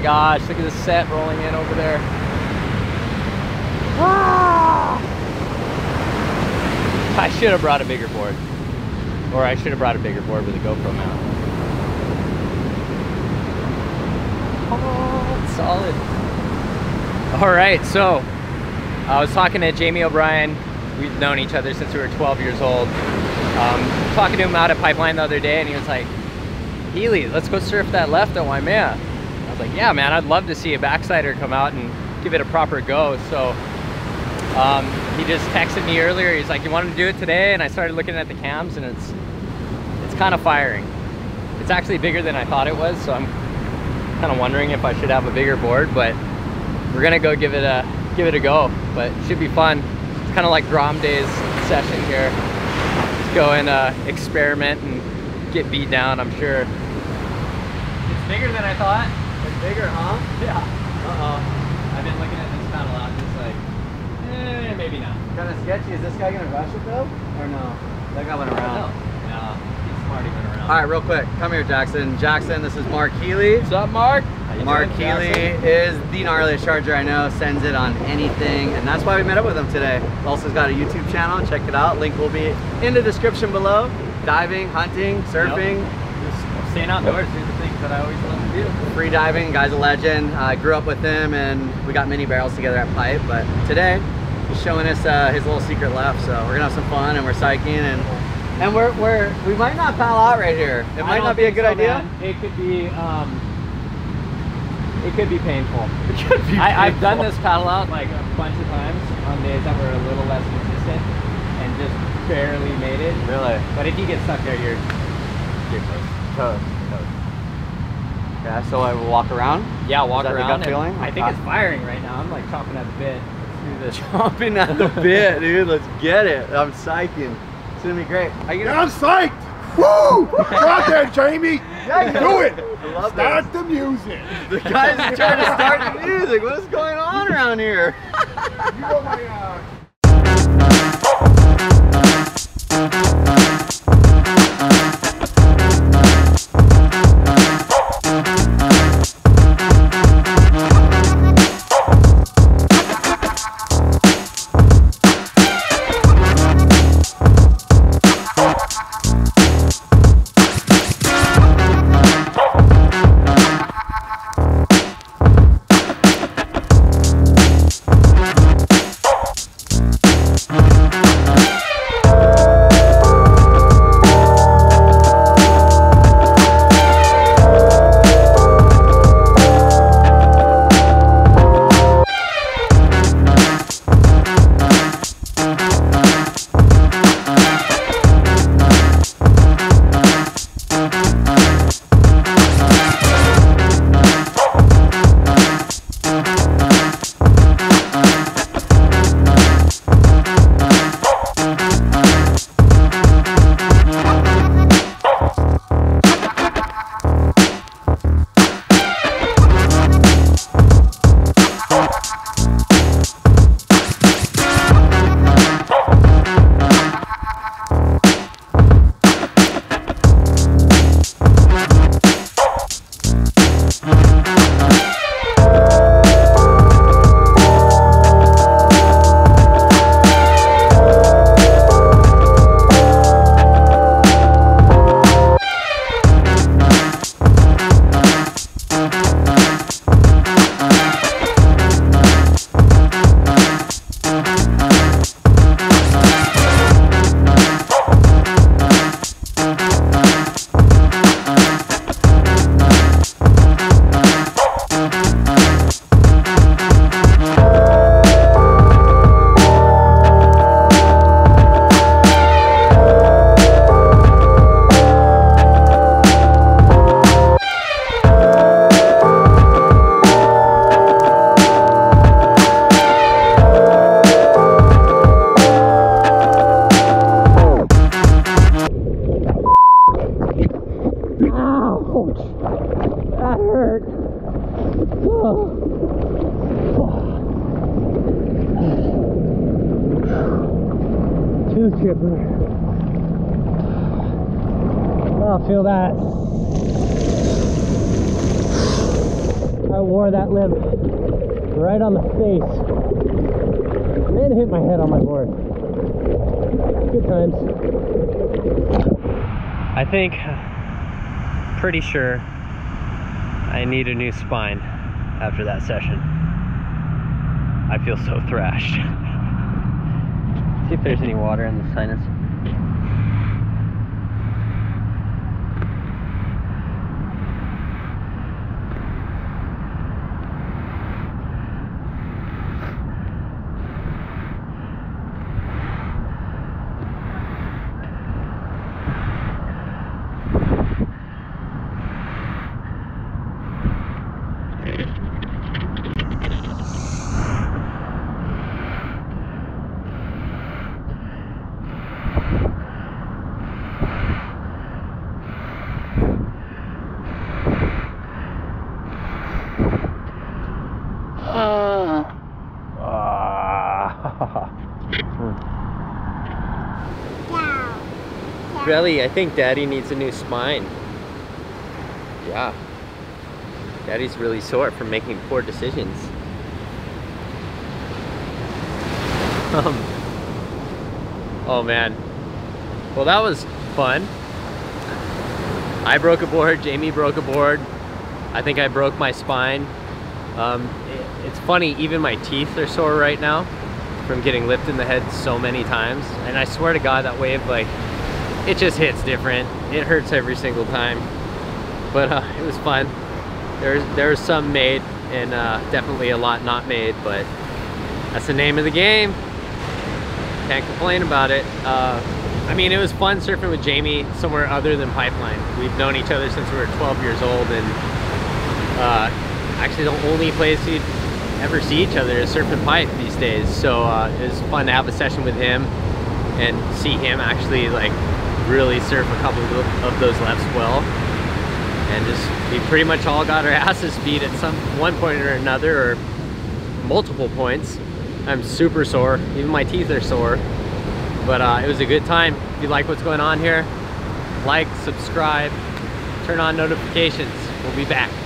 gosh, look at the set rolling in over there. Ah! I should have brought a bigger board. Or I should have brought a bigger board with a GoPro mount. Oh, it's solid. All right, so I was talking to Jamie O'Brien. We've known each other since we were 12 years old. Talking to him out at Pipeline the other day, and he was like, Healy, let's go surf that left at Waimea. I was like, yeah, man, I'd love to see a backsider come out and give it a proper go. So he just texted me earlier. He's like, you want to do it today? And I started looking at the cams, and it's kind of firing. It's actually bigger than I thought it was, so I'm kind of wondering if I should have a bigger board, but we're gonna go give it a go. But it should be fun. It's kind of like Grom Days session here. Let's go and experiment and get beat down, I'm sure. It's bigger than I thought. It's bigger, huh? Yeah. I've been looking at this paddle out, just like, maybe not. Kind of sketchy. Is this guy gonna rush it though, or no? That guy went around. No, he's smart. He went around. All right, real quick. Come here, Jackson. Jackson, this is Mark Healy. What's up, Mark? Mark Healy is the gnarliest charger I know. Sends it on anything, and that's why we met up with him today. Also got a YouTube channel. Check it out. Link will be in the description below. Diving, hunting, surfing. Yep. Just staying outdoors. These are the things that I always love to do. Free diving. Guy's a legend. I grew up with him, and we got mini barrels together at Pipe. But today, he's showing us his little secret left. So we're gonna have some fun, and we're psyching, and we might not paddle out right here. It might not be a good idea. Man. It could be painful. It could be I've done this paddle out like a bunch of times on days that were a little less consistent and just barely made it. Really? But if you get stuck there, you're toast. Yeah, so I will walk around? Yeah, walk around. around. Is that the gut feeling? I think it's firing right now. I'm like chomping at the bit. Let's do this. Chomping at the bit, dude. Let's get it. I'm psyching. It's gonna be great. Yeah, I'm psyched. Woo! Go out there, Jamie. Yeah, Do it. I love Start this. the music. The guy's trying to start the music. What is going on around here? You know my Tooth chipper. Oh, feel that. I wore that lip right on the face. And then hit my head on my board. Good times. I think, pretty sure, I need a new spine after that session. I feel so thrashed. See if there's any water in the sinus. Really, I think Daddy needs a new spine. Yeah. Daddy's really sore from making poor decisions. Oh man. Well, that was fun. I broke a board, Jamie broke a board. I think I broke my spine. It's funny, even my teeth are sore right now from getting lipped in the head so many times. And I swear to God, that wave, like, it just hits different. It hurts every single time. But it was fun. There was some made and definitely a lot not made, but that's the name of the game. Can't complain about it. I mean, it was fun surfing with Jamie somewhere other than Pipeline. We've known each other since we were 12 years old, and actually the only place we'd ever see each other is surfing pipe these days. So it was fun to have a session with him and see him actually like really surf a couple of those lefts well. And just, we pretty much all got our asses beat at one point or another, or multiple points. I'm super sore, even my teeth are sore. But it was a good time. If you like what's going on here, like, subscribe, turn on notifications. We'll be back.